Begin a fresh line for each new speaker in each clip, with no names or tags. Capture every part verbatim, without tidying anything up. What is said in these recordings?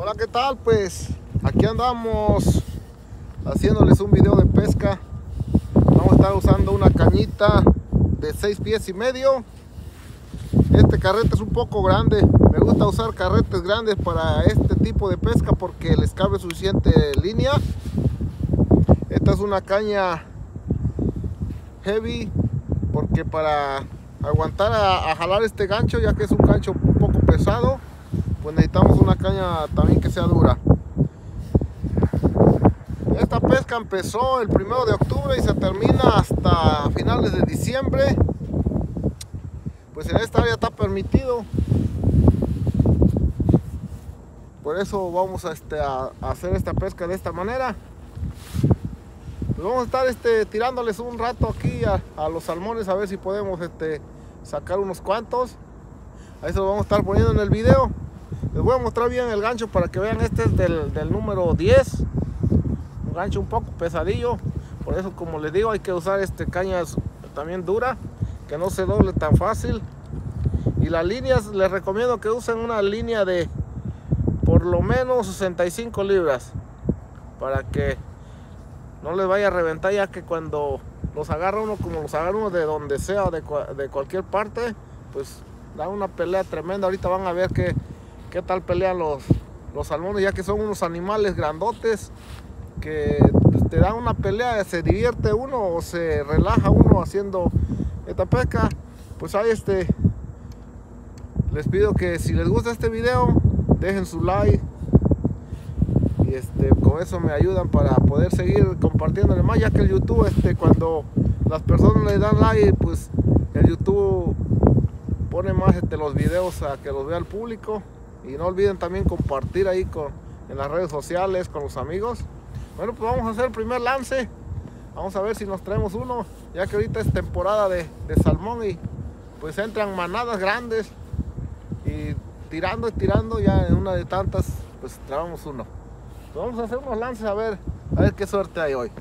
Hola, ¿qué tal? Pues aquí andamos haciéndoles un video de pesca. Vamos a estar usando una cañita de seis pies y medio. Este carrete es un poco grande. Me gusta usar carretes grandes para este tipo de pesca porque les cabe suficiente línea. Esta es una caña heavy porque para aguantar a, a jalar este gancho, ya que es un gancho un poco pesado, pues necesitamos una caña también que sea dura. Esta pesca empezó el primero de octubre y se termina hasta finales de diciembre. Pues en esta área está permitido, por eso vamos a, este, a, a hacer esta pesca de esta manera. Pues vamos a estar este, tirándoles un rato aquí a, a los salmones, a ver si podemos este, sacar unos cuantos. Ahí se lo vamos a estar poniendo en el video. Les voy a mostrar bien el gancho para que vean. Este es del, del número diez, un gancho un poco pesadillo, por eso, como les digo, hay que usar este cañas también dura, que no se doble tan fácil. Y las líneas, les recomiendo que usen una línea de por lo menos sesenta y cinco libras, para que no les vaya a reventar, ya que cuando los agarra uno, como los agarra uno de donde sea, de, de cualquier parte, pues da una pelea tremenda. Ahorita van a ver que qué tal pelean los, los salmones, ya que son unos animales grandotes que pues, te dan una pelea, se divierte uno o se relaja uno haciendo esta pesca. Pues ahí este, les pido que si les gusta este video, dejen su like y este, con eso me ayudan para poder seguir compartiéndole más, ya que el YouTube, este, cuando las personas le dan like, pues el YouTube pone más este, los videos a que los vea el público. Y no olviden también compartir ahí con, en las redes sociales con los amigos. Bueno, pues vamos a hacer el primer lance. Vamos a ver si nos traemos uno, ya que ahorita es temporada de, de salmón y pues entran manadas grandes. Y tirando y tirando, ya en una de tantas, pues traemos uno. Pues vamos a hacer unos lances a ver, a ver qué suerte hay hoy.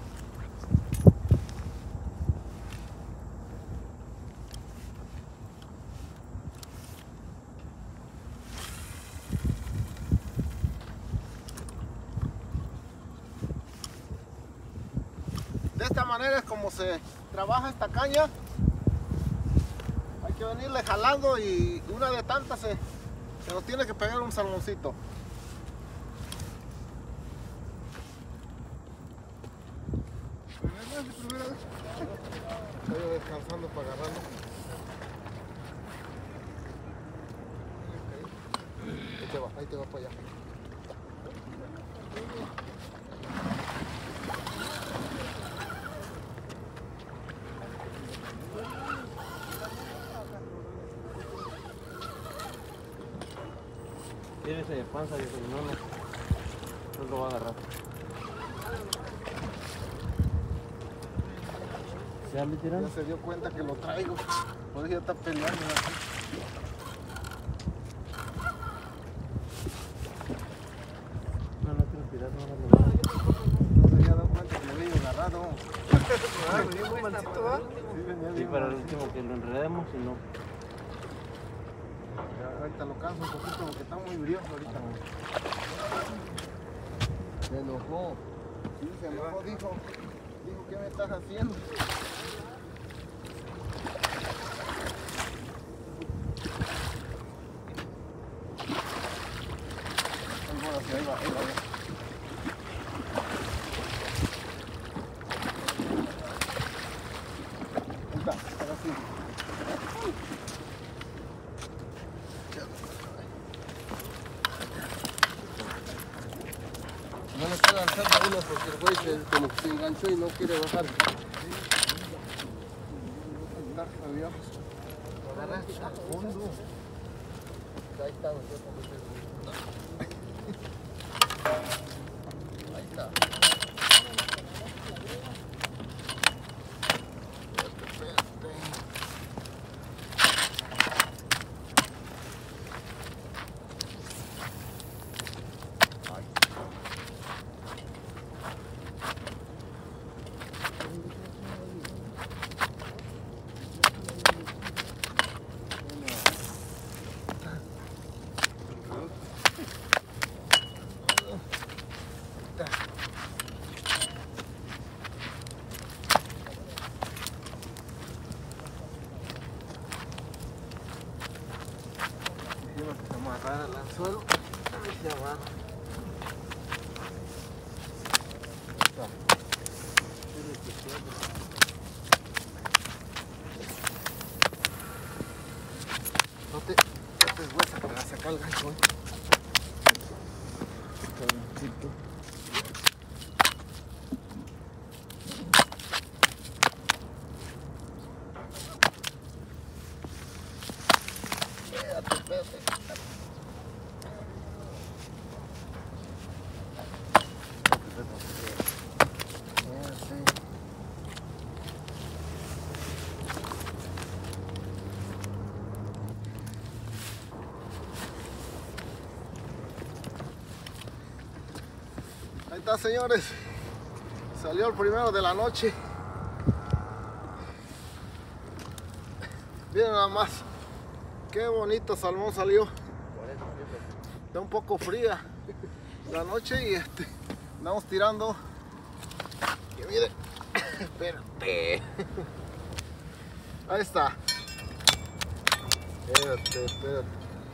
De esta manera es como se trabaja esta caña. Hay que venirle jalando y una de tantas se, se nos tiene que pegar un salmoncito. Estoy descansando para agarrarlo. Ahí te va, ahí te va para allá.
Tiene ese de panza, y no, no, no lo va a agarrar. ¿Se anda tirando?
Ya se dio cuenta que lo traigo, por eso ya está peleando aquí.
No, no quiero tirar, no, no, no.
No se había dado cuenta que lo había agarrado.
Ah, venía muy mansito, ¿va?
Sí, venía
Sí,
bien
para el
mansito.
último que lo enredemos y no.
Ya, ahorita lo canso un poquito porque está muy brioso ahorita. Se enojó. Sí, se enojó, dijo, dijo, ¿qué me estás haciendo? Ahí va, ahí va, ahí va. Ahí está, ahora sí. No le puedo alzar a uno porque el güey se, como que se enganchó y no quiere bajar. Lo agarraste al fondo. Ahí está, ahí está.
Ya va.
No te, no te esfuerzas para sacar el gancho, ¿eh? Cabroncito. Espérate, espérate. Ahí está, señores, salió el primero de la noche. Miren nada más qué bonito salmón salió. Está un poco fría la noche y este andamos tirando. Y miren, espérate, ahí está. Espérate, espérate.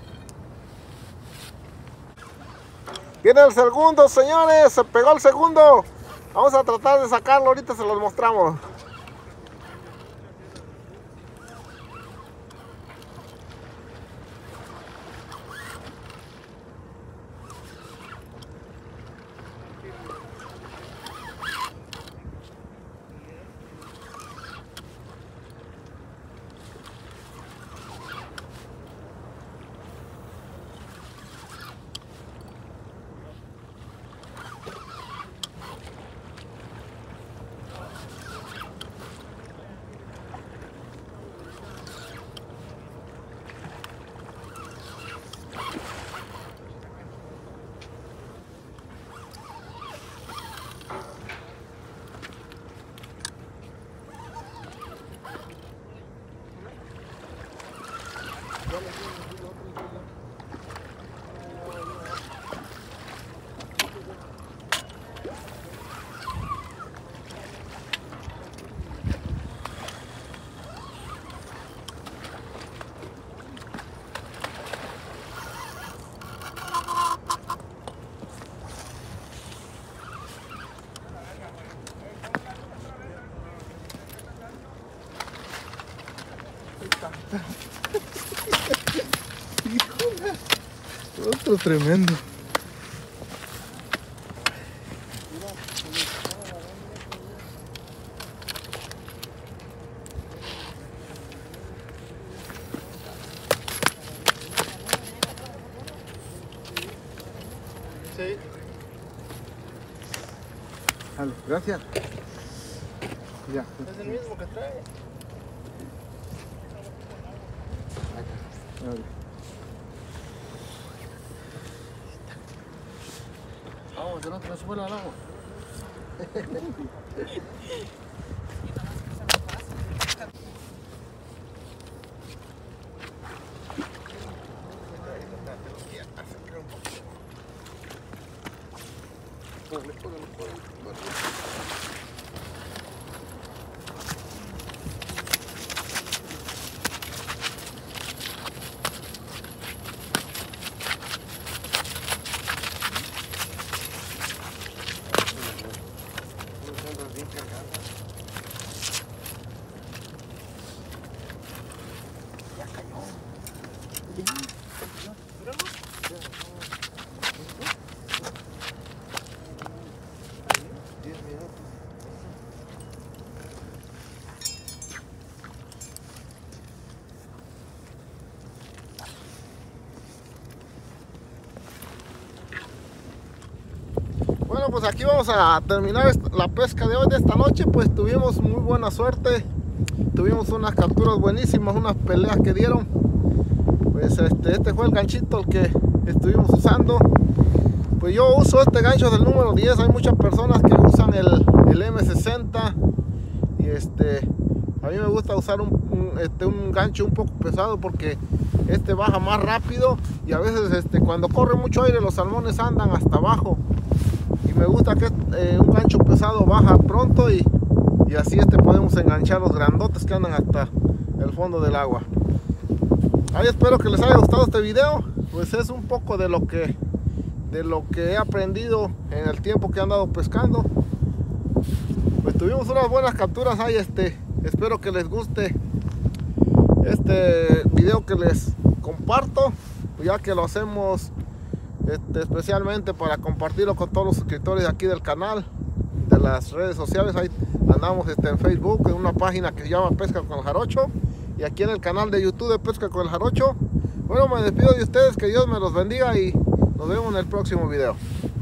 Viene el segundo, señores, se pegó el segundo. Vamos a tratar de sacarlo, ahorita se los mostramos. Otro tremendo. Sí. Vale, gracias. Ya. Es el mismo que trae. Vale. Vamos, de no te se vuela al agua. Póngale, póngale, póngale. Ya cayó. Bueno, pues aquí vamos a terminar la pesca de hoy, de esta noche. Pues tuvimos muy buena suerte, tuvimos unas capturas buenísimas, unas peleas que dieron. Pues este, este fue el ganchito el que estuvimos usando. Pues yo uso este gancho del número diez, hay muchas personas que usan el, el eme sesenta y este, a mí me gusta usar un, un, este, un gancho un poco pesado porque este baja más rápido y a veces este, cuando corre mucho aire los salmones andan hasta abajo. Y me gusta que eh, un gancho pesado baja pronto y, y así este podemos enganchar los grandotes que andan hasta el fondo del agua. Ahí espero que les haya gustado este video, pues es un poco de lo que de lo que he aprendido en el tiempo que he andado pescando. Pues tuvimos unas buenas capturas ahí. Este, espero que les guste este video que les comparto, ya que lo hacemos este, especialmente para compartirlo con todos los suscriptores de aquí del canal, de las redes sociales. Ahí andamos este, en Facebook, en una página que se llama Pesca con el Jarocho, y aquí en el canal de YouTube de Pesca con el Jarocho. Bueno, me despido de ustedes, que Dios me los bendiga y nos vemos en el próximo video.